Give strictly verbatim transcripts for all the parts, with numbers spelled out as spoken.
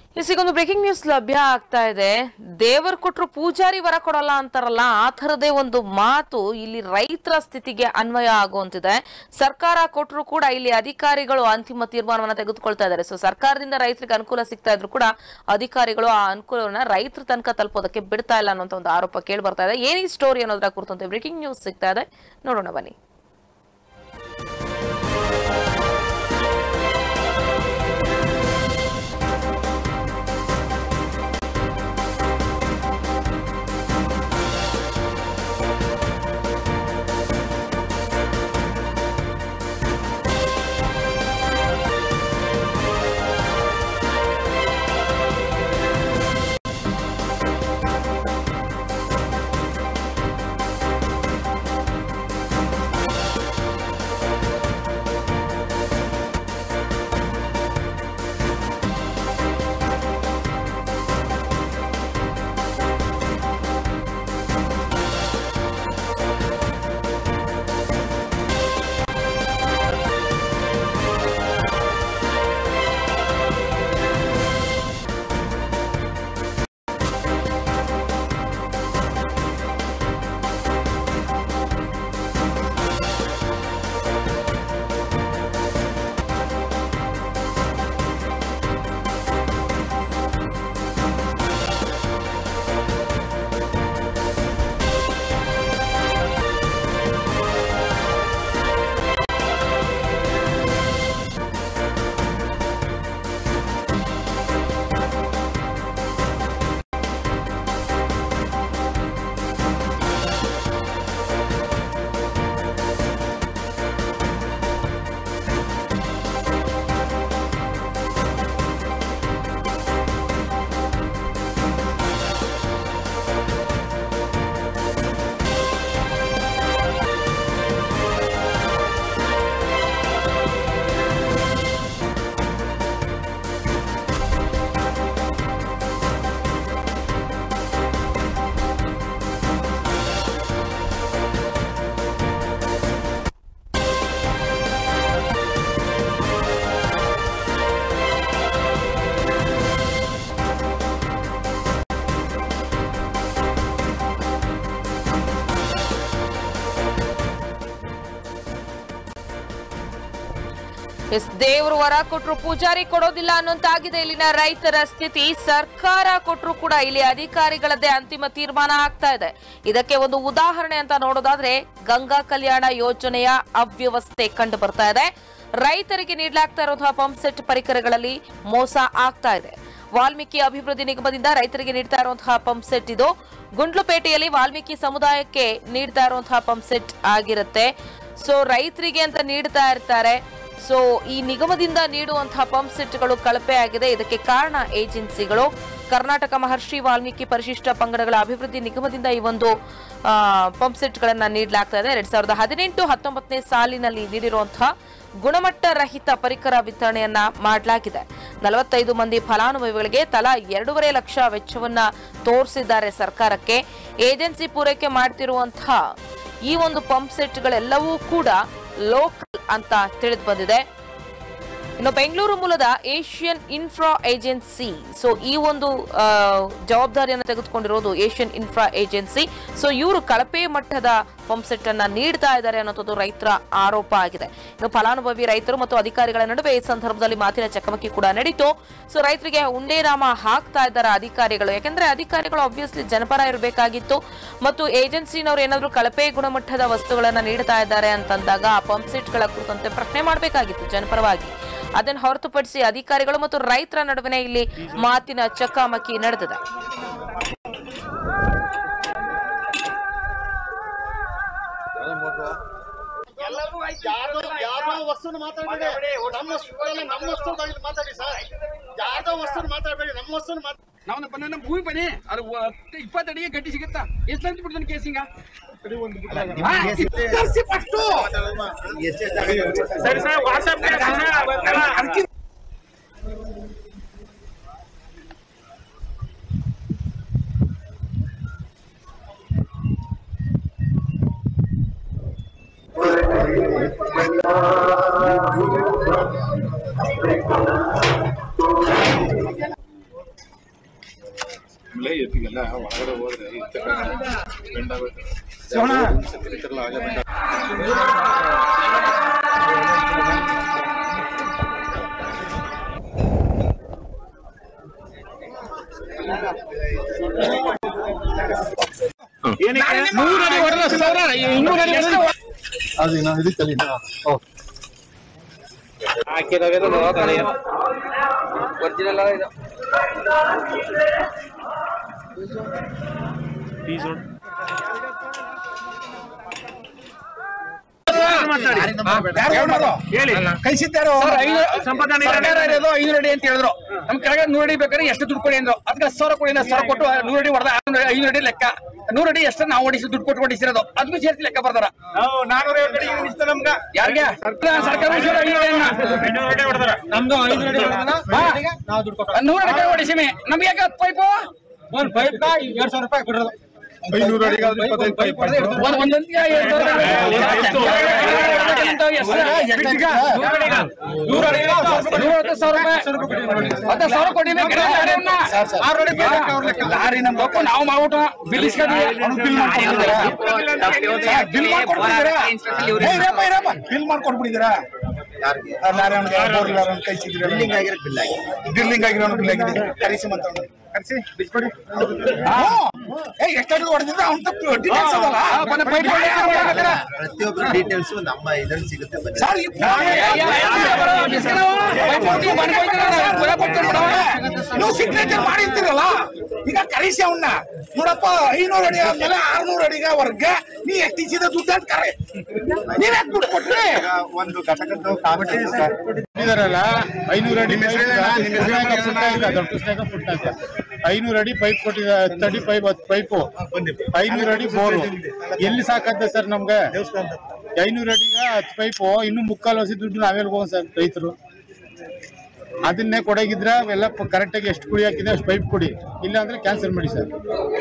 ಇಸಿಗೊಂದು breaking news ಲಭ್ಯ ಆಗ್ತಾ ಇದೆ. ದೇವರು ಕೊಟ್ಟರು ಪೂಜಾರಿ ವರ ಕೊಡಲ್ಲ ಅಂತಾರಲ್ಲ, ಆ ಥರದೇ ಒಂದು ಮಾತು ಇಲ್ಲಿ ರೈತರ ಸ್ಥಿತಿಗೆ ಅನ್ವಯ ಆಗುವಂತಿದೆ. ಸರ್ಕಾರ ಕೊಟ್ಟರು ಕೂಡ ಇಲ್ಲಿ ಅಧಿಕಾರಿಗಳು ಅಂತಿಮ ತೀರ್ಮಾನವನ್ನು ತೆಗೆದುಕೊಳ್ತಾ ಇದ್ದಾರೆ. ಸೊ ಸರ್ಕಾರದಿಂದ ರೈತರಿಗೆ ಅನುಕೂಲ ಸಿಗ್ತಾ ಇದ್ರು ಕೂಡ ಅಧಿಕಾರಿಗಳು ಆ ಅನುಕೂಲವನ್ನ ರೈತರ ತನಕ ತಲುಪೋದಕ್ಕೆ ಬಿಡ್ತಾ ಇಲ್ಲ ಅನ್ನೋ ಒಂದು ಆರೋಪ ಕೇಳಿ ಬರ್ತಾ ಇದೆ. ಏನಿ ಸ್ಟೋರಿ ಅನ್ನೋದರ ಕುರಿತಂತೆ ಬ್ರೇಕಿಂಗ್ ನ್ಯೂಸ್ ಸಿಗ್ತಾ ಇದೆ, ನೋಡೋಣ ಬನ್ನಿ. ಎಸ್ ದೇವರು ವರ ಕೊಟ್ಟರು ಪೂಜಾರಿ ಕೊಡೋದಿಲ್ಲ ಅನ್ನೋಂತಾಗಿದೆ ಇಲ್ಲಿನ ರೈತರ ಸ್ಥಿತಿ. ಸರ್ಕಾರ ಕೊಟ್ಟರು ಕೂಡ ಇಲ್ಲಿ ಅಧಿಕಾರಿಗಳದ್ದೇ ಅಂತಿಮ ತೀರ್ಮಾನ ಆಗ್ತಾ ಇದೆ. ಇದಕ್ಕೆ ಒಂದು ಉದಾಹರಣೆ ಅಂತ ನೋಡೋದಾದ್ರೆ ಗಂಗಾ ಕಲ್ಯಾಣ ಯೋಜನೆಯ ಅವ್ಯವಸ್ಥೆ ಕಂಡು ಬರ್ತಾ ಇದೆ. ರೈತರಿಗೆ ನೀಡಲಾಗ್ತಾ ಇರುವಂತಹ ಪಂಪ್ ಸೆಟ್ ಪರಿಕರಗಳಲ್ಲಿ ಮೋಸ ಆಗ್ತಾ ಇದೆ. ವಾಲ್ಮೀಕಿ ಅಭಿವೃದ್ಧಿ ನಿಗಮದಿಂದ ರೈತರಿಗೆ ನೀಡ್ತಾ ಇರುವಂತಹ ಪಂಪ್ ಸೆಟ್ ಇದು. ಗುಂಡ್ಲುಪೇಟೆಯಲ್ಲಿ ವಾಲ್ಮೀಕಿ ಸಮುದಾಯಕ್ಕೆ ನೀಡ್ತಾ ಇರುವಂತಹ ಪಂಪ್ ಸೆಟ್ ಆಗಿರುತ್ತೆ. ಸೊ ರೈತರಿಗೆ ಅಂತ ನೀಡ್ತಾ ಇರ್ತಾರೆ. ಸೊ ಈ ನಿಗಮದಿಂದ ನೀಡುವಂತಹ ಪಂಪ್ ಸೆಟ್ಗಳು ಕಳಪೆ ಆಗಿದೆ. ಇದಕ್ಕೆ ಕಾರಣ ಏಜೆನ್ಸಿಗಳು. ಕರ್ನಾಟಕ ಮಹರ್ಷಿ ವಾಲ್ಮೀಕಿ ಪರಿಶಿಷ್ಟ ಪಂಗಡಗಳ ಅಭಿವೃದ್ಧಿ ನಿಗಮದಿಂದ ಈ ಒಂದು ಪಂಪ್ ಸೆಟ್ಗಳನ್ನ ನೀಡಲಾಗ್ತಾ ಇದೆ. ಎರಡ್ ಸಾವಿರದ ಹದಿನೆಂಟು ಹತ್ತೊಂಬತ್ತನೇ ಸಾಲಿನಲ್ಲಿ ನೀಡಿರುವಂತಹ ಗುಣಮಟ್ಟ ರಹಿತ ಪರಿಕರ ವಿತರಣೆಯನ್ನ ಮಾಡಲಾಗಿದೆ. ನಲವತ್ತೈದು ಮಂದಿ ಫಲಾನುಭವಿಗಳಿಗೆ ತಲಾ ಎರಡೂವರೆ ಲಕ್ಷ ವೆಚ್ಚವನ್ನ ತೋರಿಸಿದ್ದಾರೆ ಸರ್ಕಾರಕ್ಕೆ. ಏಜೆನ್ಸಿ ಪೂರೈಕೆ ಮಾಡ್ತಿರುವಂತಹ ಈ ಒಂದು ಪಂಪ್ ಸೆಟ್ಗಳೆಲ್ಲವೂ ಕೂಡ ಲೋಕಲ್ ಅಂತ ತಿಳಿದು ಬಂದಿದೆ. ಇನ್ನು ಬೆಂಗಳೂರು ಮೂಲದ ಏಷ್ಯನ್ ಇನ್ಫ್ರಾ ಏಜೆನ್ಸಿ ಸೊ ಈ ಒಂದು ಜವಾಬ್ದಾರಿಯನ್ನು ತೆಗೆದುಕೊಂಡಿರೋದು ಏಷ್ಯನ್ ಇನ್ಫ್ರಾ ಏಜೆನ್ಸಿ. ಸೊ ಇವರು ಕಳಪೆ ಮಟ್ಟದ ಪಂಪ್ ಸೆಟ್ ಅನ್ನ ನೀಡ್ತಾ ಇದ್ದಾರೆ ಅನ್ನೋದು ರೈತರ ಆರೋಪ ಆಗಿದೆ. ಇನ್ನು ಫಲಾನುಭವಿ ರೈತರು ಮತ್ತು ಅಧಿಕಾರಿಗಳ ನಡುವೆ ಈ ಸಂದರ್ಭದಲ್ಲಿ ಮಾತಿನ ಚಕಮಕಿ ಕೂಡ ನಡೀತು. ಸೊ ರೈತರಿಗೆ ಉಂಡೇನಾಮ ಹಾಕ್ತಾ ಇದ್ದಾರೆ ಅಧಿಕಾರಿಗಳು. ಯಾಕಂದ್ರೆ ಅಧಿಕಾರಿಗಳು ಆಬ್ವಿಯಸ್ಲಿ ಜನಪರ ಇರಬೇಕಾಗಿತ್ತು ಮತ್ತು ಏಜೆನ್ಸಿನವರು ಏನಾದ್ರು ಕಳಪೆ ಗುಣಮಟ್ಟದ ವಸ್ತುಗಳನ್ನ ನೀಡ್ತಾ ಇದ್ದಾರೆ ಅಂತಂದಾಗ ಆ ಪಂಪ್ ಸೆಟ್ಗಳ ಕುರಿತಂತೆ ಪ್ರಶ್ನೆ ಮಾಡಬೇಕಾಗಿತ್ತು ಜನಪರವಾಗಿ. ಅದನ್ನು ಹೊರತುಪಡಿಸಿ ಅಧಿಕಾರಿಗಳು ಮತ್ತು ರೈತರ ನಡುವೆ ಇಲ್ಲಿ ಮಾತಿನ ಚಕಮಕಿ ನಡೆದಿದೆ. ಯಾರೋ ವಸ್ತುನ ಮಾತಾಡಬೇಡಿ, ನಮ್ಮ ನಮ್ಮ ವಸ್ತು ಮಾತಾಡಿ ಸರ್. ಯಾರ್ದೋ ವಸ್ತುನ ಮಾತಾಡಬೇಡಿ, ನಮ್ಮ ವಸ್ತುನ ಮಾತಾಡಿ. ನಾವು ಬಂದ ಭೂಮಿ ಬನ್ನಿ, ಅದು ಇಪ್ಪತ್ತಡಿಗೆ ಗಟ್ಟಿ ಸಿಗುತ್ತಾ? ಎಷ್ಟು ಅಂತ ಬಿಡ್ತಾನೆ ಕೇಸಿಂಗ? ಸರಿ ಸರ್, ವಾಟ್ಸ್ಆಪ್ ಮಳೆ ಎತ್ತಿಗೆಲ್ಲ ಹೊರಗಡೆ ಹೋದ್ರೆ ಬೆಂಡ ಅದು ನಾವು ಇದಕ್ಕಲ್ಲಿ ಒರಿಜಿನಲ್ ಇದು ಕಳಿಸಿದ್ದಾರೋ ಸಂಪಾದನೆ ಐನೂರು ಅಡಿ ಅಂತ ಹೇಳಿದ್ರು. ನಮ್ ಕೆಳಗೆ ನೂರು ಅಡಿ ಬೇಕಾದ್ರೆ ಎಷ್ಟು ದುಡ್ಡು ಕೊಡಿ ಅಂದ್ರು. ಅದಕ್ಕೆ ಹತ್ತು ಸಾವಿರ ಕೊಡಿ, ಸಾವಿರ ಕೊಟ್ಟು ನೂರು ಅಡಿ ಹೊಡೆದ ಐನೂರು ಅಡಿ ಲೆಕ್ಕ. ನೂರು ಅಡಿ ಎಷ್ಟು ನಾವು ಹೊಡಿಸಿ ದುಡ್ಡು ಕೊಟ್ಟು ಹೊಡಿಸಿರೋದು ಅದಕ್ಕೂ ಸೇರಿಸಿ ಲೆಕ್ಕ ಬರ್ತಾರ. ಯಾರಿಗೆ ಸರ್ಕಾರ ನೂರು ಅಡಿ ಹೊಡಿಸಿಮಿ ನಮ್ಗೆ ಯಾಕೆ ಹತ್ತು ಪೈಪು ಒಂದ್ ಪೈಪ್ ಎರಡ್ ಸಾವಿರ ರೂಪಾಯಿ ಕೊಡೋದು. ಐನೂರು ಅಡಿಗೆ ಒಂದೊಂದಿಗೆ ಲಾರಿ ನಮ್ ಬೇಕು ನಾವು ಮಾಡ್ಬಿಟ್ಟು ಬಿಲ್ ಬಿಲ್ ಮಾಡ್ಕೊಟ್ಬಿಟ್ಟಿದ್ದೀರಾ? ಬಿಲ್ಲಿಂಗ್ ಆಗಿರೋ ಬಿಲ್ ಆಗಿದೆ, ಬಿಲ್ಲಿಂಗ್ ಆಗಿರೋ ಬಿಲ್ ಆಗಿದೆ. ಕರೆಸಿ ಮಾತಾಡೋಣ, ಕರೆಸಿ ಬಿಚ್ಕೊಡಿ. ಎಷ್ಟು ಹೊಡೆದಿದ್ರೆ ಅವ್ನ ತಪ್ಪು ಡೀಟೇಲ್ಸ್ ಅದಲ್ಲ, ಪ್ರತಿಯೊಬ್ಬರ ಡೀಟೇಲ್ಸ್ ನಮ್ಮ ಇದರಲ್ಲಿ ಸಿಗುತ್ತೆ. ನೀವು ಸಿಗ್ನೇಚರ್ ಮಾಡಿರ್ತೀರಲ್ಲ, ಈಗ ಕರೆಸಿ ಅವನ್ನ ನೋಡಪ್ಪ ಐನೂರು ಅಡಿ ಆದ್ಮೇಲೆ ಆರ್ನೂರು ಅಡಿಗೆ ವರ್ಗ ನೀ ಎತ್ತಿಸಿದ ದುಡ್ಡು ಅಂತ ಕರೆ ನೀವ್ ಯಾಕೆ ದುಡ್ಡು ಕೊಟ್ರಿ? ಒಂದು ಘಟಕದ ಇದಾರಲ್ಲ ಐನೂರು ಅಡಿ ಐನೂರು ಅಡಿ ಪೈಪ್ ಕೊಟ್ಟಿದ, ಹತ್ತು ಅಡಿ ಪೈಪ್ ಹತ್ತು ಪೈಪು ಐನೂರು ಅಡಿ ಬೋರು ಎಲ್ಲಿ ಸಾಕತ್ತೆ ಸರ್ ನಮ್ಗೆ? ಐನೂರು ಅಡಿಗ ಹತ್ತು ಪೈಪು ಇನ್ನು ಮುಕ್ಕಾಲು ವರ್ಷ ದುಡ್ಡು ನಾವೆಲ್ಲ ಹೋಗೋಣ ಸರ್ ರೈತರು. ಅದನ್ನೇ ಕೊಡಗಿದ್ರೆ ಎಲ್ಲ ಕರೆಕ್ಟಾಗಿ ಎಷ್ಟು ಕುಡಿ ಹಾಕಿದೆ ಅಷ್ಟು ಪೈಪ್ ಕೊಡಿ, ಇಲ್ಲ ಅಂದ್ರೆ ಕ್ಯಾನ್ಸಲ್ ಮಾಡಿ ಸರ್.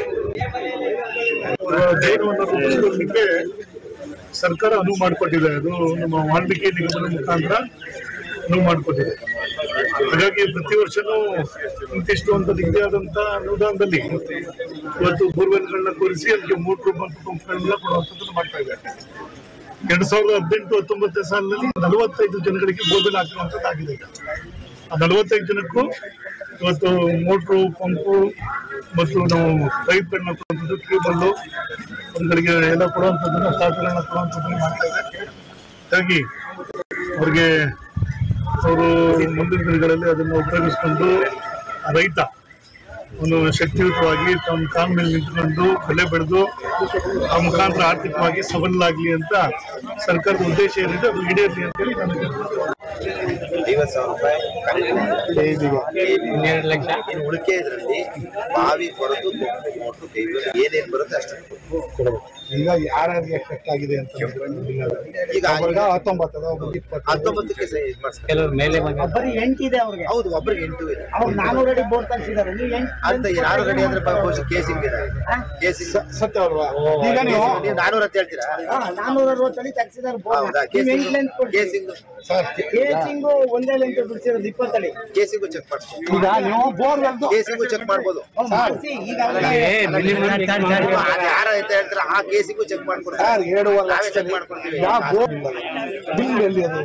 ಸರ್ಕಾರ ಅನುವು ಮಾಡಿಕೊಟ್ಟಿದೆ, ಅದು ನಮ್ಮ ವಾಲ್ಮೀಕಿ ನಿಗಮದ ಮುಖಾಂತರ ಅನುವು ಮಾಡಿಕೊಟ್ಟಿದೆ. ಹಾಗಾಗಿ ಪ್ರತಿ ವರ್ಷನೂ ಇಂತಿಷ್ಟು ಅಂತ ನಿಗದಿ ಆದಂತ ಅನುದಾನದಲ್ಲಿ ಇವತ್ತು ಬೋರ್ವೆಲ್ಗಳನ್ನ ಕೊರಿಸಿ ಅದಕ್ಕೆ ಮೋಟ್ರು ಮತ್ತು ಪಂಪ್ಗಳನ್ನ ಕೊಡುವಂಥದ್ದನ್ನು ಮಾಡ್ತಾ ಇದೆ. ಎರಡ್ ಸಾವಿರದ ಹದಿನೆಂಟು ಹತ್ತೊಂಬತ್ತನೇ ಸಾಲಿನಲ್ಲಿ ನಲವತ್ತೈದು ಜನಗಳಿಗೆ ಬೋರ್ವೆಲ್ ಹಾಕಿರುವಂಥದ್ದಾಗಿದೆ. ಈಗ ಆ ನಲವತ್ತೈದು ಜನಕ್ಕೂ ಇವತ್ತು ಮೋಟ್ರು ಪಂಪು ಮತ್ತು ನಾವು ಪೈಪ್ಗಳನ್ನ ಕೊಡುವಂಥದ್ದು, ಕೇಬಲ್ಲು ಅವುಗಳಿಗೆ ಎಲ್ಲ ಕೊಡುವಂಥದ್ದನ್ನು ಸ್ಟಾಕ್ಗಳನ್ನ ಕೊಡುವಂಥದ್ದನ್ನು ಮಾಡ್ತಾ ಇದೆ. ಹಾಗಾಗಿ ಅವ್ರಿಗೆ ಅವರು ಮುಂದಿನ ದಿನಗಳಲ್ಲಿ ಅದನ್ನು ಉಪಯೋಗಿಸ್ಕೊಂಡು ರೈತ ಒಂದು ಶಕ್ತಿಯುತವಾಗಿ ತಮ್ಮ ಕಾಲ ಮೇಲೆ ನಿಂತ್ಕೊಂಡು ಬೆಲೆ ಬೆಳೆದು ಆ ಮುಖಾಂತರ ಆರ್ಥಿಕವಾಗಿ ಸಬಲರಾಗಲಿ ಅಂತ ಸರ್ಕಾರದ ಉದ್ದೇಶ ಏನಿದೆ ಅದು ಈಡೇರಲಿ ಅಂತೇಳಿ ನನಗೆ ಐವತ್ತು ಸಾವಿರ ರೂಪಾಯಿ ಇನ್ನೆರಡು ಲಕ್ಷ ಇನ್ನು ಉಳಿಕೆ ಇದರಲ್ಲಿ ಬಾವಿ ಕೊರತು ಮೋಟು ಏನೇನು ಬರುತ್ತೆ ಅಷ್ಟು ಕೊಡಬೇಕು. ಈಗ ಯಾರ್ಯಾರಿಗೆ ಎಷ್ಟಾಗಿದೆ ಅಂತ ಈಗ ಹತ್ತೊಂಬತ್ತು ಹತ್ತೊಂಬತ್ತಕ್ಕೆ ಇದು ಮಾಡ್ತಾರೆ. ಕೆಲವರು ಮೇಲೆ ಬರೀ ಎಂಟು ಇದೆ ಅವ್ರಿಗೆ. ಹೌದು, ಒಬ್ಬರಿಗೆ ಎಂಟು ಇದೆ. ಅವ್ರು ನಾನೂರು ಅಡಿ ಬೋರ್ ತರಿಸಿದ್ದಾರೆ, ನೀವು ಎಂಟು ಅಂತ ಯಾರು ರೆಡಿ ಅಂದ್ರೆ ಕೇಸಿಂಗ್ ಇದೆ. ಕೇಸಿಂಗ್ ಸತ್ಯ ಅಲ್ವಾ? ಈಗ ನೀವು ನೀವು ನಾನೂರ ಅಂತ ಹೇಳ್ತೀರಾ? ನಾನೂರ ಅರವತ್ತು ಅಡಿ ತರಿಸಿದ್ದಾರೆ ಬೋರ್. ಕೇಸಿಂಗ್ ಕೇಸಿಂಗು ಒಂದೇ ಲೆಂತ್ ಬಿಡಿಸಿರೋದು ಇಪ್ಪತ್ತಡಿ. ಕೇಸಿಂಗು ಚೆಕ್ ಮಾಡ್ಬೋದು. ಈಗ ನೀವು ಬೋರ್ ಕೇಸಿಂಗು ಚೆಕ್ ಮಾಡ್ಬೋದು. ಮಾಡಿಸಿ ಈಗ ಯಾರ ಅಂತ ಹೇಳ್ತಾರೆ ಆ ಕೇಸಿಂಗು ಚೆಕ್ ಮಾಡ್ಕೊಡ್ತಾರೆ. ಸರ್ ಎರಡೂವರೆ ಲಕ್ಷ ಚೆಕ್ ಮಾಡ್ಕೊಡ್ತೀವಿ. ಯಾವ ಬೋರ್ ಬಿಲ್ ಎಲ್ಲಿ ಅದು?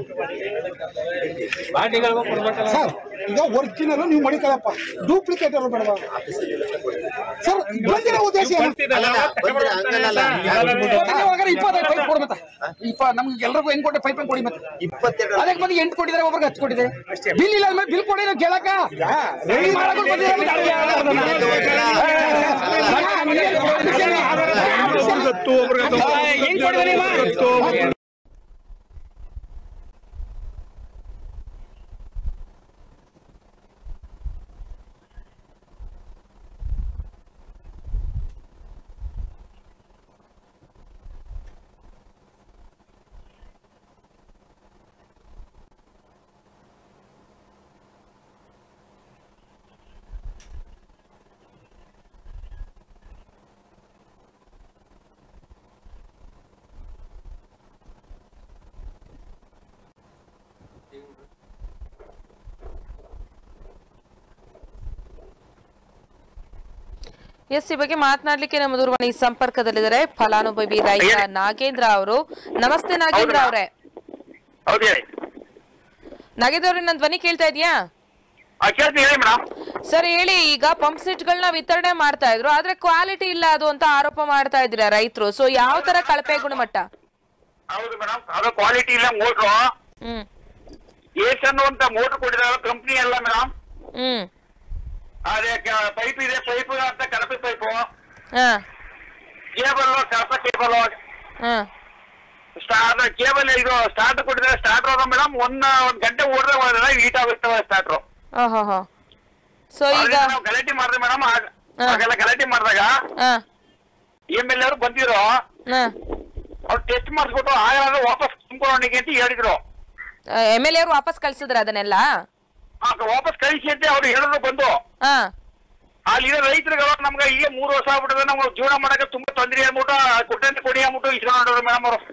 ಸರ್ ಈಗ ಒರಿಜಿನಲ್ ನೀವು ಮಡಿಕಳಪ್ಪ, ಡೂಪ್ಲಿಕೇಟ್ ಎಲ್ಲ ಬೇಡವಾ ಸರ್? ಬಂದಿರೋ ಉದ್ದೇಶ ಏನು? ಇಪ್ಪತ್ತೈದು ಪೈಪ್ ಕೊಡು ಮತ್ತೆ. ಇಪ್ಪ ನಮ್ಗೆ ಎಲ್ರಿಗೂ ಹೆಂಗ್ ಕೊಟ್ಟೆ ಪೈಪ್ ಕೊಡಿ ಮತ್ತೆ. ಇಪ್ಪತ್ತೆರಡು ಅದಕ್ಕೆ ಬಂದು ಎಂಟು ಕೊಟ್ಟಿದ್ದಾರೆ, ಒಬ್ಬರಿಗೆ ಹತ್ತು ಕೊಟ್ಟಿದೆ. ಬಿಲ್ ಇಲ್ಲ ಅಂದ್ರೆ ಬಿಲ್ ಕೊಡಿ ಕೇಳಕ ರೆಡಿ ಮಾಡಕ್ ಹೆಂಗ್ ಕೊಡಿದ್ರೆ ಎಸ್ ಈ ಬಗ್ಗೆ ಮಾತನಾಡ್ಲಿಕ್ಕೆ ನಮ್ಮ ದೂರವಾಣಿ ಸಂಪರ್ಕದಲ್ಲಿದ್ದಾರೆ ಫಲಾನುಭವಿ ರೈತ ನಾಗೇಂದ್ರ ಅವರು. ನಮಸ್ತೆ ನಾಗೇಂದ್ರ ಅವರೇ. ಹೌದು ನಾಗೇಂದ್ರ ಅವ್ರೆ, ನನ್ನ ಧ್ವನಿ ಕೇಳ್ತಾ ಇದೆಯಾ? ಸರ್ ಹೇಳಿ, ಈಗ ಪಂಪ್ ಸೆಟ್ ಗಳನ್ನ ವಿತರಣೆ ಮಾಡ್ತಾ ಇದ್ರು, ಆದ್ರೆ ಕ್ವಾಲಿಟಿ ಇಲ್ಲ ಅದು ಅಂತ ಆರೋಪ ಮಾಡ್ತಾ ಇದ್ರ ರೈತರು. ಸೊ ಯಾವ ತರ ಕಳಪೆ ಗುಣಮಟ್ಟ? ಹೌದು ಮೇಡಮ್, ಅದು ಕ್ವಾಲಿಟಿ ಇಲ್ಲ ಮೋಟ್ರು. ಹ್ಮ್ ಏಸ್ ಅನ್ನುವಂತ ಮೋಟರ್ ಕೊಟ್ಟಿದ್ದಾರೆ ಕಂಪ್ನಿ ಎಲ್ಲ ಮೇಡಮ್. ಹ್ಮ್ ಅದೇ ಪೈಪ್ ಇದೆ, ಪೈಪ್ ಅಂತ ಕಳಪೆ ಪೈಪು, ಹಾ ಕೇಬಲ್ ಕಳಪೆ ಕೇಬಲ್, ಹಾ ಸ್ಟಾರ್ ಕೇಬಲ್ ಇದು ಸ್ಟಾರ್ಟ್ ಕೊಟ್ಟಿದ್ದಾರೆ. ಸ್ಟಾರ್ಟರ್ ಮೇಡಮ್ ಒಂದ್ ಒಂದ್ ಗಂಟೆ ಓಡಿದ್ರೆ ಹೋದ್ರೆ ಹೀಟ್ ಆಗುತ್ತವೆ ಸ್ಟಾರ್ಟರ್. ಓಹೋ. ಸೊ ಈಗ ನಾವು ಗಲಾಟೆ ಮಾಡಿದ್ರೆ ಮೇಡಮ್, ಆಗೆಲ್ಲ ಗಲಾಟೆ ಮಾಡಿದಾಗ ಎಮ್ ಎಲ್ ಅವರು ಬಂದಿರೋ ಅವ್ರು ಟೆಸ್ಟ್ ಮಾಡಿಸ್ಬಿಟ್ಟು ಆಗ ವಾಪಸ್ ತುಂಬಿಕೊಳ್ಳೋಣಿಗೆ ಅಂತ ಹೇಳಿದ್ರು. ಎಮ್ ಎಲ್ ಎ ಅವರು ವಾಪಸ್ ಕಳ್ಸಿದ್ರ ಅದನ್ನೆಲ್ಲ? ವಾಪಸ್ ಕಳಿಸಿ ಅಂತ ಅವ್ರು ಹೇಳಿದ್ರು ಬಂದು. ಅಲ್ಲಿರೋ ರೈತರುಗಳು ನಮ್ಗೆ ಈಗ ಮೂರು ವರ್ಷ ಆಗ್ಬಿಟ್ಟಿದೆ, ನಮ್ಗೆ ಜೀವನ ಮಾಡಕ್ಕೆ ತುಂಬಾ ತೊಂದರೆ ಆಗ್ಬಿಟ್ಟು ಕೊಟ್ಟಂತೆ ಕೊಡಿ ಆಗ್ಬಿಟ್ಟು ಇಸ್ಕೊಂಡ್ರು ಮೇಡಮ್ ಅವರು.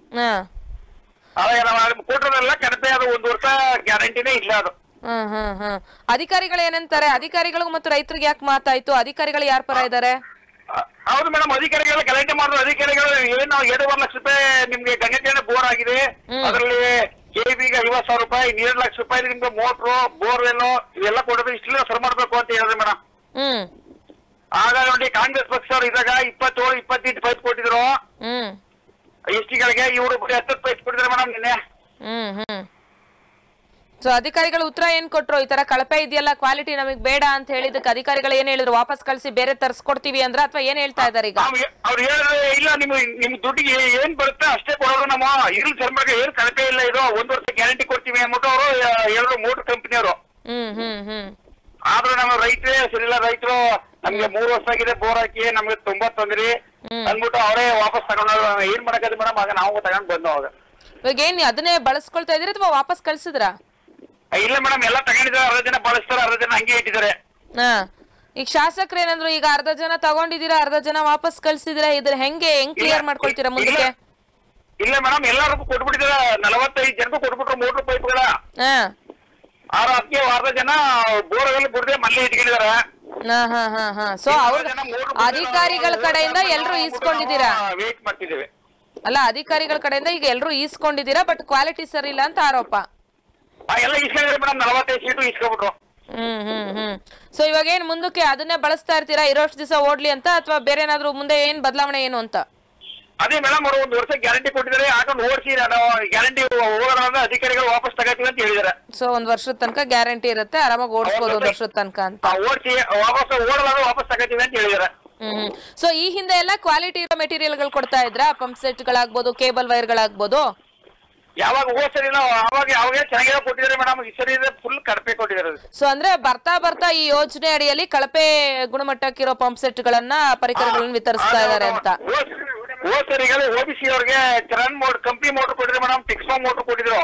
ಕೊಟ್ಟರೆಲ್ಲ ಕಡಿಮೆ, ಅದು ಒಂದು ವರ್ಷ ಗ್ಯಾರಂಟಿನೇ ಇಲ್ಲ ಅದು. ಹ್ಮ್ ಹ್ಮ್ ಹ್ಮ್ ಅಧಿಕಾರಿಗಳು ಏನಂತಾರೆ? ಅಧಿಕಾರಿಗಳಿಗೂ ಮತ್ತು ರೈತರಿಗೆ ಯಾಕೆ ಮಾತಾಯ್ತು? ಅಧಿಕಾರಿಗಳು ಯಾರ ಪರ ಇದ್ದಾರೆ? ಹೌದು ಮೇಡಮ್, ಅಧಿಕಾರಿಗಳು ಗಲಾಟೆ ಮಾಡಿದ್ರು. ಅಧಿಕಾರಿಗಳು ಏನು ಎರಡೂವರೆ ಲಕ್ಷ ರೂಪಾಯಿ ನಿಮ್ಗೆ ಗಂಗಜನ ಬೋರ್ ಆಗಿದೆ, ಅದರಲ್ಲಿ ಕೆಬಿಗೆ ಐವತ್ ಸಾವಿರ ರೂಪಾಯಿ, ಎರಡು ಲಕ್ಷ ರೂಪಾಯಿ ನಿಮ್ಗೆ ಮೋಟ್ರು ಬೋರ್ವೆಲ್ ಇವೆಲ್ಲ ಕೊಡೋದು ಇಷ್ಟೆಲ್ಲ ಸರ್ ಮಾಡ್ಬೇಕು ಅಂತ ಹೇಳಿದ್ರೆ ಮೇಡಮ್. ಹ್ಮ್ ಆಗ ನೋಡಿ ಕಾಂಗ್ರೆಸ್ ಪಕ್ಷದವ್ರು ಇದ್ದಾಗ ಇಪ್ಪತ್ತೇಳು ಇಪ್ಪತ್ತೆಂಟು ಪೈಪ್ ಕೊಟ್ಟಿದ್ರು ಎಸ್ ಟಿಗಳಿಗೆ, ಇವರು ಹತ್ತು ಪೈಪ್ ಕೊಟ್ಟಿದ್ರು ಮೇಡಮ್ ನಿನ್ನೆ. ಹ್ಮ್ ಹ್ಮ್ ಸೊ ಅಧಿಕಾರಿಗಳು ಉತ್ತರ ಏನ್ ಕೊಟ್ರು? ಈ ತರ ಕಳಪೆ ಇದೆಯಲ್ಲ, ಕ್ವಾಲಿಟಿ ನಮಗ್ ಬೇಡ ಅಂತ ಹೇಳಿದಕ್ಕೆ ಅಧಿಕಾರಿಗಳು ಏನ್ ಹೇಳಿದ್ರು? ವಾಪಸ್ ಕಳ್ಸಿ ಬೇರೆ ತರ್ಸ್ಕೊಡ್ತೀವಿ ಅಂದ್ರ ಅಥವಾ ಏನ್ ಹೇಳ್ತಾ ಇದಾರೆ ಈಗ? ಅವ್ರು ಹೇಳಿದ್ರೆ ಇಲ್ಲ, ನಿಮ್ ನಿಮ್ ದುಡ್ಡಿಗೆ ಏನ್ ಬರುತ್ತೆ ಅಷ್ಟೇ ಕೊಡೋರು, ನಮ್ಮ ಇರ್ಲಿ ಚರ್ಮಕ್ಕೆ ಏನ್ ಕಳಪೆ ಇಲ್ಲ, ಇದು ಒಂದ್ ವರ್ಷ ಗ್ಯಾರಂಟಿ ಕೊಡ್ತೀವಿ ಅಂದ್ಬಿಟ್ಟು ಅವರು ಹೇಳಿದ್ರು ಮೋಟರ್ ಕಂಪನಿಯವರು. ಹ್ಮ್ ಹ್ಮ್ ಹ್ಮ್ ಆದ್ರೂ ನಮ್ಮ ರೈತರೇ ಸರಿಲ್ಲ, ರೈತರು ನಮ್ಗೆ ಮೂರ್ ವರ್ಷ ಆಗಿದೆ ಬೋರ್ ಹಾಕಿ, ನಮ್ಗೆ ತುಂಬಾ ತೊಂದ್ರೆ ಅಂದ್ಬಿಟ್ಟು ಅವರೇ ವಾಪಸ್ ತಗೊಂಡು ಏನ್ ಮಾಡಕದ ಮೇಡಮ್. ಆಗ ನಾವು ತಗೊಂಡ್ ಬಂದು ಅವಾಗ ಇವಾಗ ಏನ್ ಅದನ್ನೇ ಬಳಸ್ಕೊಳ್ತಾ ಇದ್ರಿ ಅಥವಾ ವಾಪಸ್ ಕಳ್ಸಿದ್ರ? ಇಲ್ಲ ಮೇಡಮ್, ಎಲ್ಲ ತಗೊಂಡಿದ್ದಾರೆ, ಅರ್ಧ ಜನ ಬಳಸ್ತಾರೆ, ಅರ್ಧ ಜನ ಹಂಗೆ ಇಟ್ಟಿದ್ದಾರೆ. ಹಾ ಈಗ ಶಾಸಕರು ಏನಂದ್ರು? ಈಗ ಅರ್ಧ ಜನ ತಗೊಂಡಿದ್ದೀರಾ, ಅರ್ಧ ಜನ ವಾಪಸ್ ಕಳ್ಸಿದಿರಾ, ಇದ್ರ ಹೆಂಗೆ ಹೆಂಗ್ ಕ್ಲಿಯರ್ ಮಾಡ್ಕೊಳ್ತೀರಾ ಮುಂದಕ್ಕೆ? ಇಲ್ಲ ಮೇಡಮ್, ಎಲ್ಲರಿಗೂ ಕೊಟ್ಬಿಟ್ಟಿದ್ದಾರೆ, ನಲವತ್ತೈದು ಜನಕ್ಕೂ ಕೊಟ್ಬಿಟ್ರು ಮೋಟರ್ ಪೈಪ್ಗಳ. ಹಾ ಆರ ಅದಕ್ಕೆ ಅರ್ಧ ಜನ ಬೋರ್ಗಳಲ್ಲಿ ಬಿಡದೆ ಮಲ್ಲಿ ಇಟ್ಕೊಂಡಿದ್ದಾರೆ. ಸೊ ಅವ್ರ ಅಧಿಕಾರಿಗಳ ಕಡೆಯಿಂದ ಎಲ್ರು ಈಸ್ಕೊಂಡಿದ್ದೀರಾ? ವೇಟ್ ಮಾಡ್ತಿದ್ದೇವೆ. ಅಲ್ಲ, ಅಧಿಕಾರಿಗಳ ಕಡೆಯಿಂದ ಈಗ ಎಲ್ರು ಈಸ್ಕೊಂಡಿದ್ದೀರಾ, ಬಟ್ ಕ್ವಾಲಿಟಿ ಸರಿ ಇಲ್ಲ ಅಂತ ಆರೋಪ. ಎಲ್ಲ ಇಸ್ಕೊಂಡಿದ್ರೆ ಮೇಡಮ್, ನಲವತ್ತೈದು ಸೀಟು ಇಸ್ಕೊಂಡ್ಬಿಟ್ರು. ಹ್ಮ್ ಹ್ಮ್ ಹ್ಮ್ ಸೊ ಇವಾಗ ಏನ್ ಮುಂದಕ್ಕೆ ಅದನ್ನೇ ಬಳಸ್ತಾ ಇರ್ತೀರಾ ಇರೋಷ್ಟು ದಿವಸ ಓಡ್ಲಿ ಅಂತ, ಅಥವಾ ಬೇರೆ ಏನಾದ್ರು ಮುಂದೆ ಏನ್ ಬದಲಾವಣೆ ಏನು ಅಂತ? ಅದೇ ಮೇಡಮ್, ಅವರು ಒಂದು ವರ್ಷ ಗ್ಯಾರಂಟಿ ಕೊಟ್ಟಿದ್ದಾರೆ, ಹಾಕೊಂಡು ಓಡಿಸಿ ಗ್ಯಾರಂಟಿ ಹೋಗೋದ್ರಿಂದ ಅಧಿಕಾರಿಗಳು ವಾಪಸ್ ತಗೋತೀವಿ ಅಂತ ಹೇಳಿದ್ದಾರೆ. ಸೊ ಒಂದ್ ವರ್ಷದ ತನಕ ಗ್ಯಾರಂಟಿ ಇರುತ್ತೆ, ಆರಾಮಾಗಿ ಓಡಿಸಬಹುದು ಒಂದ್ ವರ್ಷದ ತನಕ ಅಂತ. ಓಡಿಸಿ ವಾಪಸ್ ಓಡಲಾದ ವಾಪಸ್ ತಗೋತೀವಿ ಅಂತ ಹೇಳಿದ್ದಾರೆ. ಹ್ಮ್ ಸೊ ಈ ಹಿಂದೆ ಎಲ್ಲ ಕ್ವಾಲಿಟಿ ಇರೋ ಮೆಟೀರಿಯಲ್ ಗಳು ಕೊಡ್ತಾ ಇದ್ರ? ಪಂಪ್ ಸೆಟ್ ಗಳಾಗ್ಬೋದು, ಕೇಬಲ್ ವೈರ್ ಗಳಾಗ್ಬೋದು. ಯಾವಾಗ ಹೋದ್ ಸರಿ ಅವಾಗ ಯಾವಾಗ ಚೆನ್ನಾಗಿರೋ ಕೊಟ್ಟಿದ್ದಾರೆ ಮೇಡಮ್, ಈ ಸರಿ ಫುಲ್ ಕಳಪೆ ಕೊಟ್ಟಿದ್ದಾರೆ. ಸೊ ಅಂದ್ರೆ ಬರ್ತಾ ಬರ್ತಾ ಈ ಯೋಜನೆ ಅಡಿಯಲ್ಲಿ ಕಳಪೆ ಗುಣಮಟ್ಟಕ್ಕಿರೋ ಪಂಪ್ ಸೆಟ್ ಗಳನ್ನ ಪರಿಕರಗಳನ್ನ ವಿತರಿಸ್ತಾ ಇದಾರೆ ಅಂತ. ಹೋದ್ ಸರಿಗಳು ಓಬಿಸಿ ಅವ್ರಿಗೆ ಚರಣ್ ಮೋಟರ್ ಕಂಪ್ನಿ ಮೋಟರ್ ಕೊಟ್ಟಿದ್ರು ಮೇಡಮ್, ಟಿಕ್ಸ್ಮೋ ಮೋಟರ್ ಕೊಟ್ಟಿದ್ರು.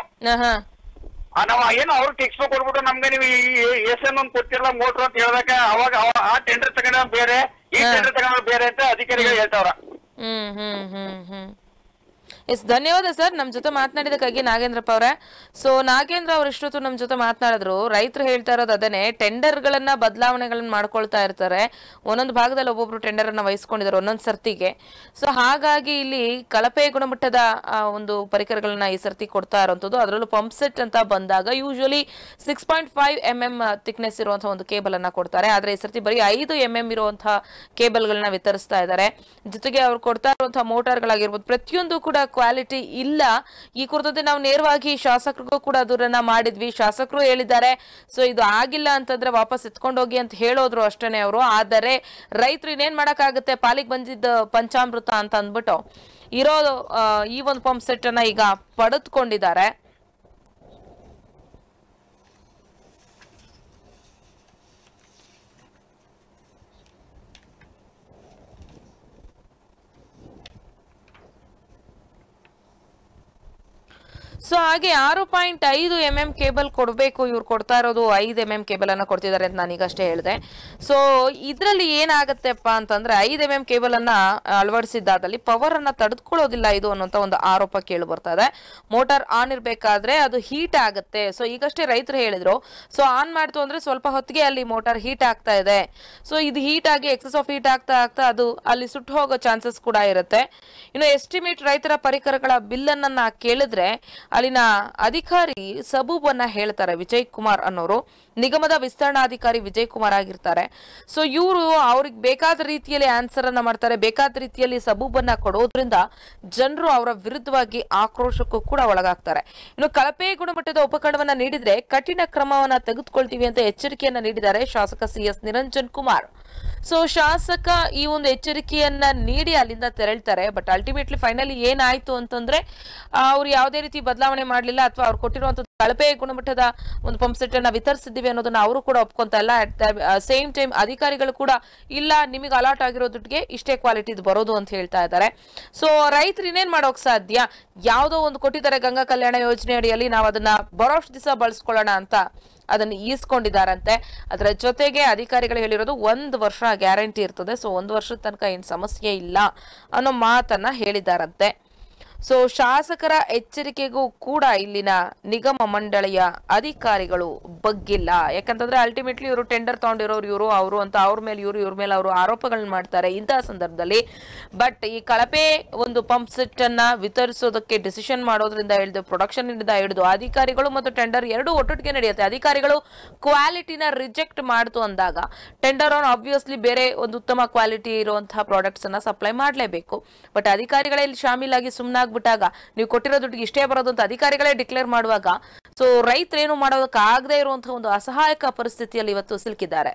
ನಾವ್ ಏನು ಅವ್ರು ಟಿಕ್ಸ್ಮೋ ಕೊಟ್ಬಿಟ್ಟು ನಮ್ಗೆ ನೀವು ಎಸ್ ಎನ್ ಒಂದ್ ಕೊಟ್ಟಿರಲ್ಲ ಮೋಟರ್ ಅಂತ ಹೇಳಿದಾಗ ಅವಾಗ ಆ ಟೆಂಡರ್ ತಗೊಂಡ ಬೇರೆ, ಈ ಟೆಂಡರ್ ತಗೊಂಡ ಬೇರೆ ಅಂತ ಅಧಿಕಾರಿಗಳು ಹೇಳ್ತಾವ್ರ. ಹ್ಮ್ ಹ್ಮ್ ಹ್ಮ್ ಹ್ಮ್ ಎಸ್ ಧನ್ಯವಾದ ಸರ್ ನಮ್ ಜೊತೆ ಮಾತನಾಡಿದಕ್ಕಾಗಿ ನಾಗೇಂದ್ರಪ್ಪ ಅವರೇ. ಸೊ ನಾಗೇಂದ್ರ ಅವ್ರ ಇಷ್ಟೊತ್ತು ನಮ್ ಜೊತೆ ಮಾತನಾಡಿದ್ರು. ರೈತರು ಹೇಳ್ತಾ ಇರೋದು ಅದನ್ನೇ, ಟೆಂಡರ್ ಗಳನ್ನ ಬದಲಾವಣೆಗಳನ್ನ ಮಾಡ್ಕೊಳ್ತಾ ಇರ್ತಾರೆ. ಒಂದೊಂದು ಭಾಗದಲ್ಲಿ ಒಬ್ಬೊಬ್ರು ಟೆಂಡರ್ ಅನ್ನ ವಹಿಸ್ಕೊಂಡಿದ್ದಾರೆ ಒಂದೊಂದ್ ಸರ್ತಿಗೆ. ಸೊ ಹಾಗಾಗಿ ಇಲ್ಲಿ ಕಳಪೆ ಗುಣಮಟ್ಟದ ಒಂದು ಪರಿಕರಗಳನ್ನ ಈ ಸರ್ತಿ ಕೊಡ್ತಾ ಇರುವಂತದ್ದು. ಅದರಲ್ಲೂ ಪಂಪ್ ಸೆಟ್ ಅಂತ ಬಂದಾಗ usually six point five M M thickness ಇರುವಂತಹ ಒಂದು ಕೇಬಲ್ ಅನ್ನ ಕೊಡ್ತಾರೆ. ಆದ್ರೆ ಈ ಸರ್ತಿ ಬರೀ ಐದು ಎಂ ಎಂ ಇರುವಂತಹ ಕೇಬಲ್ ಗಳನ್ನ ವಿತರಿಸ್ತಾ ಇದ್ದಾರೆ. ಜೊತೆಗೆ ಅವ್ರು ಕೊಡ್ತಾ ಇರುವಂತಹ ಮೋಟಾರ್ ಗಳಾಗಿರ್ಬೋದು ಪ್ರತಿಯೊಂದು ಕೂಡ ಕ್ವಾಲಿಟಿ ಇಲ್ಲ. ಈ ಕುರಿತಂತೆ ನಾವು ನೇರವಾಗಿ ಶಾಸಕರಿಗೂ ಕೂಡ ದೂರನ್ನ ಮಾಡಿದ್ವಿ. ಶಾಸಕರು ಹೇಳಿದ್ದಾರೆ ಸೊ ಇದು ಆಗಿಲ್ಲ ಅಂತಂದ್ರೆ ವಾಪಸ್ ಎತ್ಕೊಂಡು ಹೋಗಿ ಅಂತ ಹೇಳೋದ್ರು ಅಷ್ಟೇನೆ ಅವರು. ಆದರೆ ರೈತರು ಇನ್ನೇನ್ ಮಾಡಕ್ಕಾಗುತ್ತೆ, ಪಾಲಿಗೆ ಬಂದಿದ್ದ ಪಂಚಾಮೃತ ಅಂತ ಅಂದ್ಬಿಟ್ಟು ಇರೋ ಈ ಒಂದು ಪಂಪ್ ಸೆಟ್ ಅನ್ನ ಈಗ ಪಡೆದುಕೊಂಡಿದ್ದಾರೆ. ಸೊ ಹಾಗೆ ಆರು ಪಾಯಿಂಟ್ ಐದು ಎಂ ಎಂ ಕೇಬಲ್ ಕೊಡಬೇಕು, ಇವ್ರು ಕೊಡ್ತಾ ಇರೋದು ಐದು ಎಂ ಎಂ ಕೇಬಲ್ ಅನ್ನ ಕೊಡ್ತಿದ್ದಾರೆ ಅಂತ ನಾನೀಗಷ್ಟೇ ಹೇಳಿದೆ. ಸೊ ಇದರಲ್ಲಿ ಏನಾಗತ್ತೆಪ್ಪ ಅಂತಂದ್ರೆ ಐದು ಎಂ ಎಂ ಕೇಬಲ್ ಅನ್ನ ಅಳವಡಿಸಿದ್ದಾದಲ್ಲಿ ಪವರ್ ಅನ್ನ ತಡೆದುಕೊಳ್ಳೋದಿಲ್ಲ ಇದು ಅನ್ನುವಂತ ಒಂದು ಆರೋಪ ಕೇಳಿ ಬರ್ತಾ ಇದೆ. ಮೋಟಾರ್ ಆನ್ ಇರ್ಬೇಕಾದ್ರೆ ಅದು ಹೀಟ್ ಆಗುತ್ತೆ. ಸೊ ಈಗಷ್ಟೇ ರೈತರು ಹೇಳಿದ್ರು, ಸೊ ಆನ್ ಮಾಡ್ತು ಅಂದ್ರೆ ಸ್ವಲ್ಪ ಹೊತ್ತಿಗೆ ಅಲ್ಲಿ ಮೋಟಾರ್ ಹೀಟ್ ಆಗ್ತಾ ಇದೆ. ಸೊ ಇದು ಹೀಟ್ ಆಗಿ ಎಕ್ಸಸ್ ಆಫ್ ಹೀಟ್ ಆಗ್ತಾ ಆಗ್ತಾ ಅದು ಅಲ್ಲಿ ಸುಟ್ಟು ಹೋಗೋ ಚಾನ್ಸಸ್ ಕೂಡ ಇರುತ್ತೆ. ಇನ್ನು ಎಸ್ಟಿಮೇಟ್ ರೈತರ ಪರಿಕರಗಳ ಬಿಲ್ ಅನ್ನ ಕೇಳಿದ್ರೆ ಅಲ್ಲಿನ ಅಧಿಕಾರಿ ಸಬೂಬ್ ಅನ್ನ ಹೇಳ್ತಾರೆ. ವಿಜಯ್ ಕುಮಾರ್ ಅನ್ನೋರು ನಿಗಮದ ವಿಸ್ತರಣಾಧಿಕಾರಿ ವಿಜಯ್ ಕುಮಾರ್ ಆಗಿರ್ತಾರೆ. ಸೊ ಇವರು ಅವ್ರಿಗೆ ಬೇಕಾದ ರೀತಿಯಲ್ಲಿ ಆನ್ಸರ್ ಅನ್ನ ಮಾಡ್ತಾರೆ, ಬೇಕಾದ ರೀತಿಯಲ್ಲಿ ಸಬೂಬ್ ಅನ್ನ ಕೊಡೋದ್ರಿಂದ ಜನರು ಅವರ ವಿರುದ್ಧವಾಗಿ ಆಕ್ರೋಶಕ್ಕೂ ಕೂಡ ಒಳಗಾಗ್ತಾರೆ. ಇನ್ನು ಕಳಪೆ ಗುಣಮಟ್ಟದ ಉಪಕರಣವನ್ನ ನೀಡಿದ್ರೆ ಕಠಿಣ ಕ್ರಮವನ್ನ ತೆಗೆದುಕೊಳ್ತೀವಿ ಅಂತ ಎಚ್ಚರಿಕೆಯನ್ನ ನೀಡಿದ್ದಾರೆ ಶಾಸಕ C S Niranjan Kumar. So ಶಾಸಕ ಈ ಒಂದು ಎಚ್ಚರಿಕೆಯನ್ನ ನೀಡಿ ಅಲ್ಲಿಂದ ತೆರಳ್ತಾರೆ. ಬಟ್ ಅಲ್ಟಿಮೇಟ್ಲಿ ಫೈನಲಿ ಏನಾಯ್ತು ಅಂತಂದ್ರೆ ಅವ್ರು ಯಾವುದೇ ರೀತಿ ಬದಲಾವಣೆ ಮಾಡಲಿಲ್ಲ, ಅಥವಾ ಅವ್ರು ಕೊಟ್ಟಿರುವಂತದ್ದು ಕಳಪೆ ಗುಣಮಟ್ಟದ ಒಂದು ಪಂಪ್ ಸೆಟ್ ಅನ್ನ ವಿತರಿಸಿದ್ದೀವಿ ಅನ್ನೋದನ್ನ ಅವರು ಕೂಡ ಒಪ್ಕೊಂತ ಇಲ್ಲ. ಅಟ್ ಸೇಮ್ ಟೈಮ್ ಅಧಿಕಾರಿಗಳು ಕೂಡ ಇಲ್ಲ, ನಿಮಗೆ ಅಲಾಟ್ ಆಗಿರೋ ದುಡ್ಡಿಗೆ ಇಷ್ಟೇ ಕ್ವಾಲಿಟಿ ಬರೋದು ಅಂತ ಹೇಳ್ತಾ ಇದ್ದಾರೆ. ಸೊ ರೈತರು ಇನ್ನೇನ್ ಮಾಡೋಕ್ ಸಾಧ್ಯ? ಯಾವುದೋ ಒಂದು ಕೊಟ್ಟಿದ್ದಾರೆ ಗಂಗಾ ಕಲ್ಯಾಣ ಯೋಜನೆ ಅಡಿಯಲ್ಲಿ, ನಾವು ಅದನ್ನ ಬರೋಷ್ಟು ದಿವಸ ಬಳಸ್ಕೊಳ್ಳೋಣ ಅಂತ ಅದನ್ನು ಈಸ್ಕೊಂಡಿದ್ದಾರಂತೆ. ಅದರ ಜೊತೆಗೆ ಅಧಿಕಾರಿಗಳು ಹೇಳಿರೋದು ಒಂದು ವರ್ಷ ಗ್ಯಾರಂಟಿ ಇರ್ತದೆ. ಸೊ ಒಂದು ವರ್ಷದ ತನಕ ಏನ್ ಸಮಸ್ಯೆ ಇಲ್ಲ ಅನ್ನೋ ಮಾತನ್ನ ಹೇಳಿದ್ದಾರಂತೆ. ಸೊ ಶಾಸಕರ ಎಚ್ಚರಿಕೆಗೂ ಕೂಡ ಇಲ್ಲಿನ ನಿಗಮ ಮಂಡಳಿಯ ಅಧಿಕಾರಿಗಳು ಬಗ್ಗಿಲ್ಲ. ಯಾಕಂತಂದ್ರೆ ಅಲ್ಟಿಮೇಟ್ಲಿ ಇವರು ಟೆಂಡರ್ ತಗೊಂಡಿರೋರು ಇವರು ಅವರು ಅಂತ ಅವ್ರ ಮೇಲೆ ಇವರು ಇವ್ರ ಮೇಲೆ ಅವರು ಆರೋಪಗಳನ್ನ ಮಾಡ್ತಾರೆ ಇಂತಹ ಸಂದರ್ಭದಲ್ಲಿ. ಬಟ್ ಈ ಕಳಪೆ ಒಂದು ಪಂಪ್ ಸೆಟ್ ಅನ್ನ ವಿತರಿಸೋದಕ್ಕೆ ಡಿಸಿಷನ್ ಮಾಡೋದ್ರಿಂದ ಹಿಡಿದು ಪ್ರೊಡಕ್ಷನ್ ಇಂದ ಹಿಡಿದು ಅಧಿಕಾರಿಗಳು ಮತ್ತು ಟೆಂಡರ್ ಎರಡು ಒಟ್ಟೊಟ್ಟಿಗೆ ನಡೆಯುತ್ತೆ. ಅಧಿಕಾರಿಗಳು ಕ್ವಾಲಿಟಿನ ರಿಜೆಕ್ಟ್ ಮಾಡ್ತು ಅಂದಾಗ ಟೆಂಡರ್ ಆನ್ ಆಬ್ವಿಯಸ್ಲಿ ಬೇರೆ ಒಂದು ಉತ್ತಮ ಕ್ವಾಲಿಟಿ ಇರುವಂತಹ ಪ್ರಾಡಕ್ಟ್ಸ್ ಅನ್ನ ಸಪ್ಲೈ ಮಾಡಲೇಬೇಕು. ಬಟ್ ಅಧಿಕಾರಿಗಳಲ್ಲಿ ಶಾಮೀಲಾಗಿ ಸುಮ್ಮನೆ ಬಿಟ್ಟಾಗ ನೀವು ಕೊಟ್ಟಿರೋ ದುಡ್ಡಿಗೆ ಇಷ್ಟೇ ಬರೋದು ಅಂತ ಅಧಿಕಾರಿಗಳೇ ಡಿಕ್ಲೇರ್ ಮಾಡುವಾಗ ಸೊ ರೈತರೇನು ಮಾಡೋದಕ್ಕಾಗದೇ ಇರುವಂತಹ ಒಂದು ಅಸಹಾಯಕ ಪರಿಸ್ಥಿತಿಯಲ್ಲಿ ಇವತ್ತು ಸಿಲುಕಿದ್ದಾರೆ.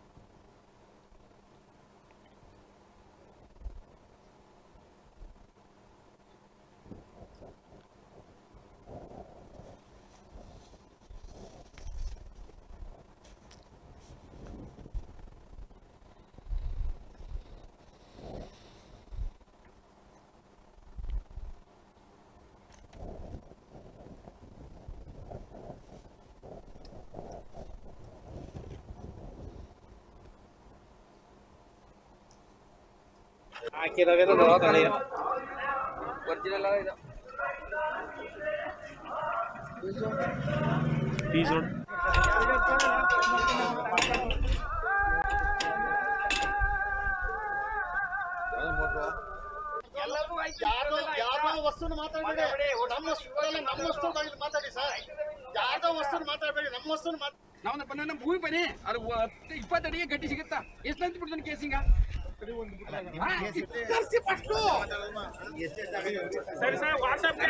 ವಸ್ತುನ ಮಾತಾಡಬೇಡಿ, ನಮ್ಮ ನಮ್ಮ ವಸ್ತು ಮಾತಾಡಿ ಸರ್. ಯಾರ್ದೋ ವಸ್ತುನ ಮಾತಾಡಬೇಡಿ, ನಮ್ಮ ವಸ್ತುನ ನಾವು ಬನ್ನ ನಮ್ಮ ಭೂಮಿ ಬನ್ನಿ. ಅದು ಇಪ್ಪತ್ತು ಅಡಿಗೆ ಗಟ್ಟಿ ಸಿಗುತ್ತಾ? ಎಷ್ಟು ಅಂತ ಬಿಡ್ತಾನೆ ಕೇಸಿಂಗ? ಸರಿ ಸರ್, ವಾಟ್ಸ್ಆಪ್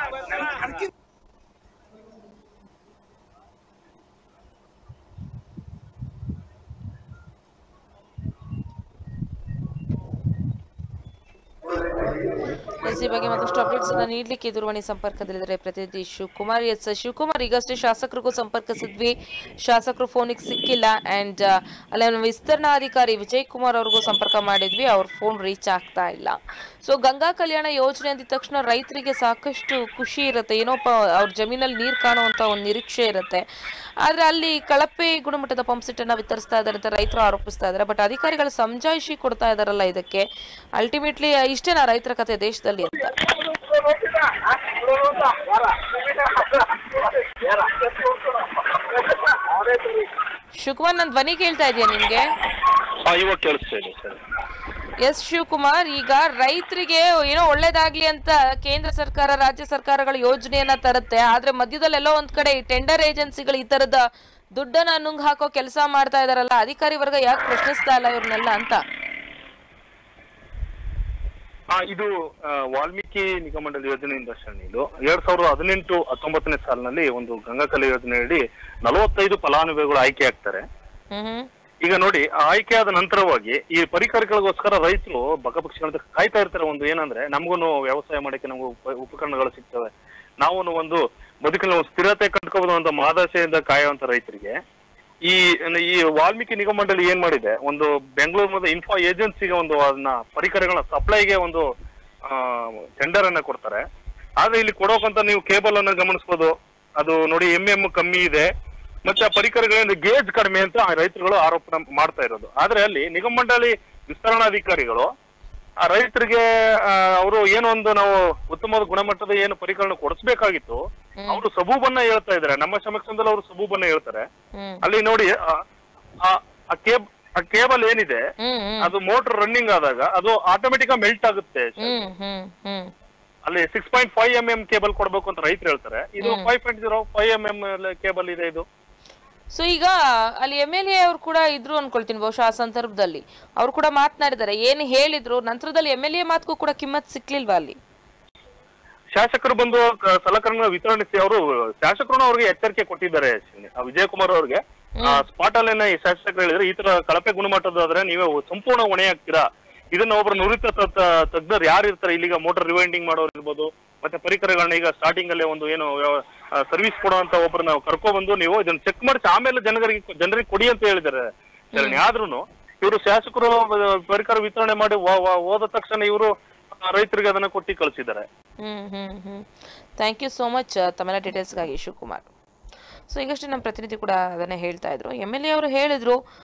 ಈ ಬಗ್ಗೆ ಮತ್ತಷ್ಟು ಅಪ್ಡೇಟ್ಸ್ ಅನ್ನ ನೀಡಲಿಕ್ಕೆ ದೂರವಾಣಿ ಸಂಪರ್ಕದಲ್ಲಿದ್ದಾರೆ ಪ್ರತಿನಿಧಿ ಶಿವಕುಮಾರ್. ಎಸ್ ಶಿವಕುಮಾರ್, ಈಗಷ್ಟೇ ಶಾಸಕರಿಗೂ ಸಂಪರ್ಕಿಸಿದ್ವಿ, ಶಾಸಕರು ಫೋನಿಗೆ ಸಿಕ್ಕಿಲ್ಲ. ಅಂಡ್ ಅಲ್ಲಿ ವಿಸ್ತರಣಾಧಿಕಾರಿ ವಿಜಯ್ ಕುಮಾರ್ ಅವ್ರಿಗೂ ಸಂಪರ್ಕ ಮಾಡಿದ್ವಿ, ಅವ್ರ ಫೋನ್ ರೀಚ್ ಆಗ್ತಾ ಇಲ್ಲ. ಸೊ ಗಂಗಾ ಕಲ್ಯಾಣ ಯೋಜನೆ ಅಂದಿದ ತಕ್ಷಣ ರೈತರಿಗೆ ಸಾಕಷ್ಟು ಖುಷಿ ಇರುತ್ತೆ, ಏನೋಪ್ಪ ಅವ್ರ ಜಮೀನಲ್ಲಿ ನೀರು ಕಾಣುವಂತ ಒಂದು ನಿರೀಕ್ಷೆ ಇರುತ್ತೆ. ಆದ್ರೆ ಅಲ್ಲಿ ಕಳಪೆ ಗುಣಮಟ್ಟದ ಪಂಪ್ ಸೆಟ್ ಅನ್ನ ವಿತರಿಸ್ತಾ ಇದ್ದಾರೆ ಅಂತ ರೈತರು ಆರೋಪಿಸ್ತಾ ಇದ್ದಾರೆ. ಬಟ್ ಅಧಿಕಾರಿಗಳು ಸಮಜಾಯಿಷಿ ಕೊಡ್ತಾ ಇದಾರಲ್ಲ, ಇದಕ್ಕೆ ಅಲ್ಟಿಮೇಟ್ಲಿ ಇಷ್ಟೇನಾ ರೈತರ ಕತೆ ದೇಶದಲ್ಲಿ ಅಂತ? ಶಿವಕುಮಾರ್, ನನ್ನ ಧ್ವನಿ ಕೇಳ್ತಾ ಇದೆಯಾ ನಿಮ್ಗೆ? ಎಸ್ ಶಿವಕುಮಾರ್, ಈಗ ರೈತರಿಗೆ ಏನೋ ಒಳ್ಳೇದಾಗ್ಲಿ ಅಂತ ಕೇಂದ್ರ ಸರ್ಕಾರ ರಾಜ್ಯ ಸರ್ಕಾರಗಳ ಯೋಜನೆಯನ್ನ ತರುತ್ತೆ. ಆದ್ರೆ ಮಧ್ಯದಲ್ಲೆಲ್ಲೋ ಒಂದ್ ಕಡೆ ಟೆಂಡರ್ ಏಜೆನ್ಸಿಗಳು ಈ ತರದ ದುಡ್ಡನ್ನ ನುಂಗ್ ಹಾಕೋ ಕೆಲಸ ಮಾಡ್ತಾ ಇದಾರಲ್ಲ, ಅಧಿಕಾರಿ ವರ್ಗ ಯಾಕೆ ಪ್ರಶ್ನಿಸ್ತಾ ಇಲ್ಲ ಇವ್ರನ್ನೆಲ್ಲ ಅಂತ? ಇದು ವಾಲ್ಮೀಕಿ ನಿಗಮಮಂಡಲ ಯೋಜನೆಯಿಂದ ಇದು ಎರಡ್ ಸಾವಿರದ ಹದಿನೆಂಟು ಹತ್ತೊಂಬತ್ತನೇ ಸಾಲಿನಲ್ಲಿ ಒಂದು ಗಂಗಾ ಕಲ್ಯಾಣ ಯೋಜನೆಯಡಿ ನಲವತ್ತೈದು ಫಲಾನುಭವಿಗಳು ಆಯ್ಕೆ ಆಗ್ತಾರೆ. ಈಗ ನೋಡಿ, ಆಯ್ಕೆಯಾದ ನಂತರವಾಗಿ ಈ ಪರಿಕರಗಳಿಗೋಸ್ಕರ ರೈತರು ಬಕಪಕ್ಷಿಗಳಂತ ಕಾಯ್ತಾ ಇರ್ತಾರೆ. ಒಂದು ಏನಂದ್ರೆ, ನಮಗೂ ವ್ಯವಸಾಯ ಮಾಡಕ್ಕೆ ನಮಗೂ ಉಪಕರಣಗಳು ಸಿಗ್ತವೆ, ನಾವು ಒಂದು ಬದುಕಿನ ಸ್ಥಿರತೆ ಕಟ್ಕೋಬಹುದು ಅಂತ ಮಹದಾಸೆಯಿಂದ ಕಾಯುವಂತ ರೈತರಿಗೆ ಈ ಈ ವಾಲ್ಮೀಕಿ ನಿಗಮ ಮಂಡಳಿ ಏನ್ ಮಾಡಿದೆ, ಒಂದು ಬೆಂಗಳೂರು ಮತ್ತು ಇನ್ಫೋ ಏಜೆನ್ಸಿಗೆ ಒಂದು ಅದನ್ನ ಪರಿಕರಗಳ ಸಪ್ಲೈಗೆ ಒಂದು ಟೆಂಡರ್ ಅನ್ನ ಕೊಡ್ತಾರೆ. ಆದ್ರೆ ಇಲ್ಲಿ ಕೊಡೋಕಂತ ನೀವು ಕೇಬಲ್ ಅನ್ನ ಗಮನಿಸಬಹುದು. ಅದು ನೋಡಿ ಎಂ ಎಂ ಕಮ್ಮಿ ಇದೆ, ಮತ್ತೆ ಆ ಪರಿಕರಗಳಿಂದ ಗೇಜ್ ಕಡಿಮೆ ಅಂತ ರೈತರುಗಳು ಆರೋಪ ಮಾಡ್ತಾ ಇರೋದು. ಆದ್ರೆ ಅಲ್ಲಿ ನಿಗಮ ಮಂಡಳಿ ವಿಸ್ತರಣಾಧಿಕಾರಿಗಳು ಆ ರೈತರಿಗೆ ಅವರು ಏನೋ ಒಂದು ನಾವು ಉತ್ತಮವಾದ ಗುಣಮಟ್ಟದ ಏನು ಪರಿಕರಣ ಕೊಡಿಸ್ಬೇಕಾಗಿತ್ತು, ಅವರು ಸಬೂಬನ್ನ ಹೇಳ್ತಾ ಇದಾರೆ. ನಮ್ಮ ಸಮಕ್ಷಮದಲ್ಲಿ ಅವರು ಸಬೂಬನ್ನ ಹೇಳ್ತಾರೆ. ಅಲ್ಲಿ ನೋಡಿ ಆ ಕೇಬ್ ಆ ಕೇಬಲ್ ಏನಿದೆ ಅದು ಮೋಟರ್ ರನ್ನಿಂಗ್ ಆದಾಗ ಅದು ಆಟೋಮೆಟಿಕ್ ಮೆಲ್ಟ್ ಆಗುತ್ತೆ. ಅಲ್ಲಿ six point five M M cable ಕೊಡ್ಬೇಕು ಅಂತ ರೈತರು ಹೇಳ್ತಾರೆ. ಇದು five point zero five M M cable ಇದೆ ಇದು. ಸೊ ಈಗ ಅಲ್ಲಿ ಎಂ ಎಲ್ ಎ ಅವ್ರು ಕೂಡ ಇದ್ರು ಅನ್ಕೊಳ್ತೀನಿ ಬಹುಶಃ ಆ ಸಂದರ್ಭದಲ್ಲಿ ಅವ್ರು ಕೂಡ ಮಾತನಾಡಿದ್ದಾರೆ. ಏನು ಹೇಳಿದ್ರು ನಂತರದಲ್ಲಿ ಎಂ ಎಲ್ ಎ ಮಾತಕ್ಕೂ ಕೂಡ ಕಿಮ್ಮತ್ ಸಿಕ್ಲಿಲ್ವಾ ಅಲ್ಲಿ? ಶಾಸಕರು ಬಂದು ಸಲಕರಣೆ ವಿತರಿಸಿ ಅವರು ಶಾಸಕರು ಅವ್ರಿಗೆ ಎಚ್ಚರಿಕೆ ಕೊಟ್ಟಿದ್ದಾರೆ. ವಿಜಯಕುಮಾರ್ ಅವ್ರಿಗೆ ಸ್ಪಾಟ್ ಅಲ್ಲೇನೆ ಈ ಶಾಸಕರು ಹೇಳಿದ್ರೆ ಈ ತರ ಕಳಪೆ ಗುಣಮಟ್ಟದಾದ್ರೆ ನೀವೇ ಸಂಪೂರ್ಣ ಹೊಣೆ ಹಾಕ್ತೀರಾ. ಇದನ್ನ ಒಬ್ರು ನುರಿತ ತಜ್ಞರು ಯಾರು ಇರ್ತಾರೆ ಇಲ್ಲಿಗ ಮೋಟರ್ ರಿವೈಂಡಿಂಗ್ ಮಾಡೋರು ಇರ್ಬೋದು, ಮತ್ತೆ ಪರಿಕರಗಳನ್ನ ಈಗ ಸ್ಟಾರ್ಟಿಂಗ್ ಅಲ್ಲೇ ಒಂದು ಏನು ಸರ್ವಿಸ್ ಕೊಡುವಂತ ಒಬ್ಬರನ್ನ ಕರ್ಕೊಬಂದು ನೀವು ಇದನ್ನ ಚೆಕ್ ಮಾಡಿಸಿ ಆಮೇಲೆ ಜನರಿಗೆ ಜನರಿಗೆ ಕೊಡಿ ಅಂತ ಹೇಳಿದ್ದಾರೆ. ಆದ್ರೂ ಇವರು ಶಾಸಕರು ಪರಿಕರ ವಿತರಣೆ ಮಾಡಿ ಹೋದ ತಕ್ಷಣ ಇವರು ರೈತರಿಗೆ ಅದನ್ನ ಕೊಟ್ಟಿ ಕಳಿಸಿದ್ದಾರೆ. ಹ್ಮ್ ಹ್ಮ್ ಹ್ಮ್ ಥ್ಯಾಂಕ್ ಯು ಸೋ ಮಚ್ ತಮ್ಮೆಲ್ಲ ಡೀಟೇಲ್ಸ್ಗಾಗಿ ಶಿವಕುಮಾರ್. ಸೊ ಈಗಷ್ಟೇ ನಮ್ಮ ಪ್ರತಿನಿಧಿ ಕೂಡ ಅದನ್ನೇ ಹೇಳ್ತಾ ಇದ್ರು. ಎಮ್ ಎಲ್ ಎ ಅವರು ಹೇಳಿದ್ರು